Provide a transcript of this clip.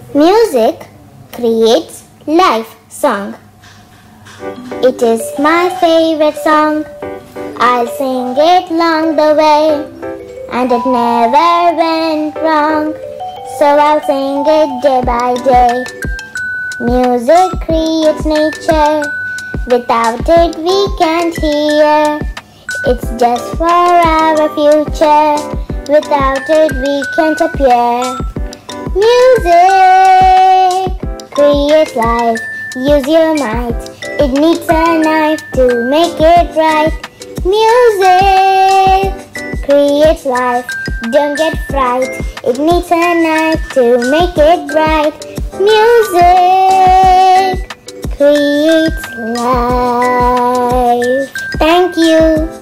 Music creates life song. It is my favorite song. I'll sing it along the way, and it never went wrong, so I'll sing it day by day. Music creates nature. Without it we can't hear. It's just for our future. Without it we can't appear. Music creates life. Use your might. It needs a knife to make it right. Music creates life. Don't get fright. It needs a knife to make it bright. Music creates life. Thank you.